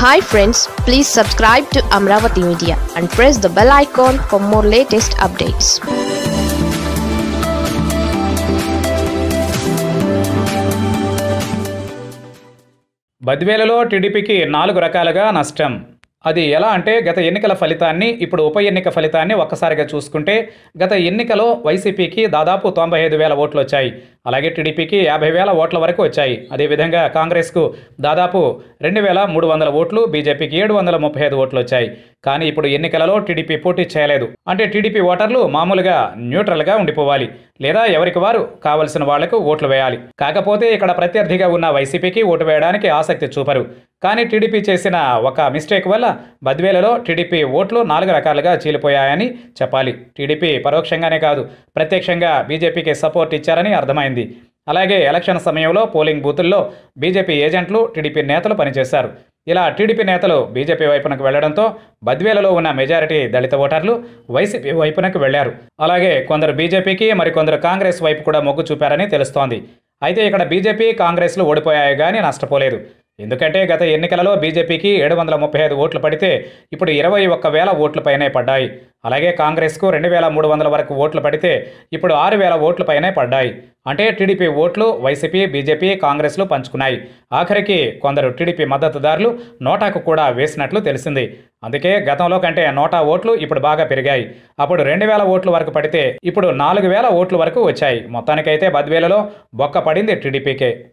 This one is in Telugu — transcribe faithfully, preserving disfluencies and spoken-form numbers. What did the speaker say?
Hi friends, please subscribe to Amravati Media and press the bell icon for more latest updates. బద్వేలలో టీడీపీకి నాలుగు రకాలుగా నష్టం. అది ఎలా అంటే గత ఎన్నికల ఫలితాన్ని ఇప్పుడు ఉప ఎన్నిక ఫలితాన్ని ఒక్కసారిగా చూసుకుంటే గత ఎన్నికలో వైసీపీకి దాదాపు తొంభై ఐదు వేల ఓట్లు వచ్చాయి. అలాగే టీడీపీకి యాభై వేల ఓట్ల వరకు వచ్చాయి. అదేవిధంగా కాంగ్రెస్కు దాదాపు రెండు వేల మూడు వందల ఓట్లు, బీజేపీకి ఏడు వందల ముప్పై ఐదు ఓట్లు వచ్చాయి. కానీ ఇప్పుడు ఎన్నికలలో టీడీపీ పోటీ చేయలేదు. అంటే టీడీపీ ఓటర్లు మామూలుగా న్యూట్రల్గా ఉండిపోవాలి, లేదా ఎవరికి వారు కావలసిన వాళ్లకు ఓట్లు వేయాలి. కాకపోతే ఇక్కడ ప్రత్యర్థిగా ఉన్న వైసీపీకి ఓటు వేయడానికి ఆసక్తి చూపరు. కానీ టీడీపీ చేసిన ఒక మిస్టేక్ వల్ల బద్వేలలో టీడీపీ ఓట్లు నాలుగు రకాలుగా చీలిపోయాయని చెప్పాలి. టీడీపీ పరోక్షంగానే కాదు, ప్రత్యక్షంగా బీజేపీకి సపోర్ట్ ఇచ్చారని అర్థమైంది. అలాగే ఎలక్షన్ సమయంలో పోలింగ్ బూతుల్లో బీజేపీ ఏజెంట్లు, టీడీపీ నేతలు పనిచేశారు. ఇలా టీడీపీ నేతలు బీజేపీ వైపునకు వెళ్లడంతో బద్వేలలో ఉన్న మెజారిటీ దళిత ఓటర్లు వైసీపీ వైపునకు వెళ్లారు. అలాగే కొందరు బీజేపీకి, మరికొందరు కాంగ్రెస్ వైపు కూడా మొగ్గు చూపారని తెలుస్తోంది. అయితే ఇక్కడ బీజేపీ, కాంగ్రెస్లు ఓడిపోయాయి కానీ నష్టపోలేదు. ఎందుకంటే గత ఎన్నికలలో బీజేపీకి ఏడు వందల ముప్పై ఐదు ఓట్లు పడితే ఇప్పుడు ఇరవై ఒక్క వేల ఓట్ల పైనే పడ్డాయి. అలాగే కాంగ్రెస్కు రెండు వేల మూడు వందల వరకు ఓట్లు పడితే ఇప్పుడు ఆరు వేల ఓట్ల పైనే పడ్డాయి. అంటే టీడీపీ ఓట్లు వైసీపీ, బీజేపీ, కాంగ్రెస్లు పంచుకున్నాయి. ఆఖరికి కొందరు టీడీపీ మద్దతుదారులు నోటాకు కూడా వేసినట్లు తెలిసింది. అందుకే గతంలో కంటే నోటా ఓట్లు ఇప్పుడు బాగా పెరిగాయి. అప్పుడు రెండు వేల ఓట్ల వరకు పడితే ఇప్పుడు నాలుగు వేల ఓట్ల వరకు వచ్చాయి. మొత్తానికైతే బద్వేలలో బొక్క పడింది టీడీపీకే.